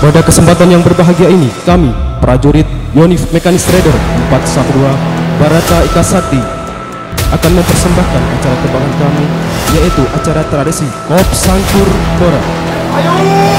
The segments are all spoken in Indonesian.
Pada kesempatan yang berbahagia ini, kami, prajurit Yonif Mekanis Trader 412 Barata Ika Sakti, akan mempersembahkan acara kebanggaan kami, yaitu acara tradisi Kop Sangkur Kora. Ayo!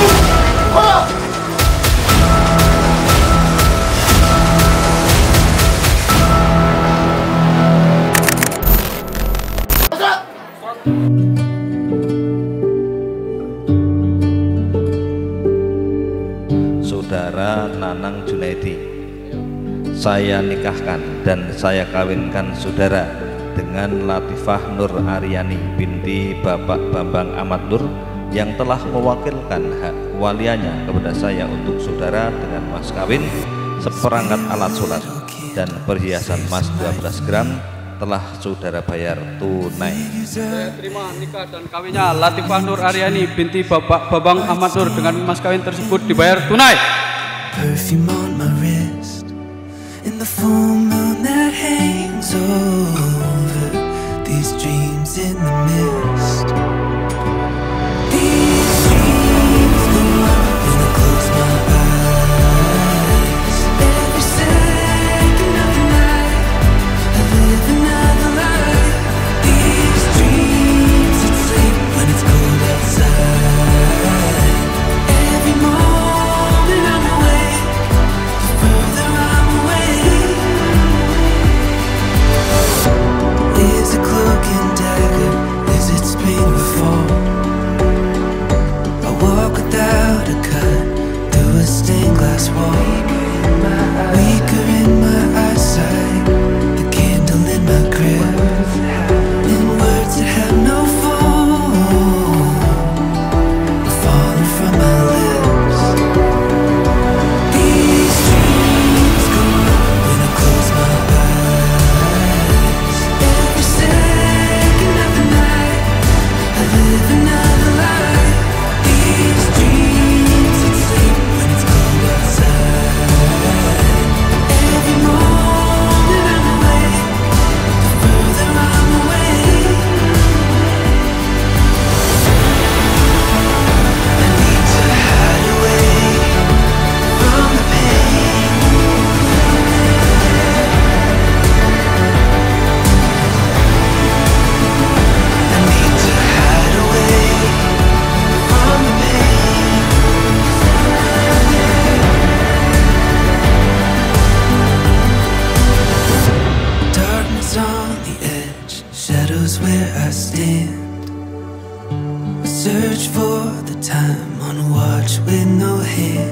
Saudara Nanang Junaidi, saya nikahkan dan saya kawinkan saudara dengan Latifah Nur Aryani binti Bapak Bambang Ahmad Nur yang telah mewakilkan hak walianya kepada saya untuk saudara dengan mas kawin, seperangkat alat sholat dan perhiasan emas 12 gram telah saudara bayar tunai. Saya terima nikah dan kawinnya Latifah Nur Aryani binti Bapak Bambang Ahmad Nur dengan mas kawin tersebut dibayar tunai. Perfume on my wrist, in the full moon that hangs over these dreams in the mist. These dreams go on when I close my eyes. Every second of the night, I live another life. These dreams that sleep when it's cold outside. Every moment I'm awake, the further I'm away. Is a cloak and dagger, is it Spain before? I walk without a cut through a stained glass wall. Weaker in my eyesight, the candle in my grip, in words that have no form, falling from my lips. These dreams go on when I close my eyes. Every second of the night, I live another life. These dreams that sleep when it's cold outside. Every moment I'm awake, the further I'm away. I need to hide away from the pain. I need to hide away from the pain. Darkness on the edge, shadows where I stand. I search for the time on a watch with no hand.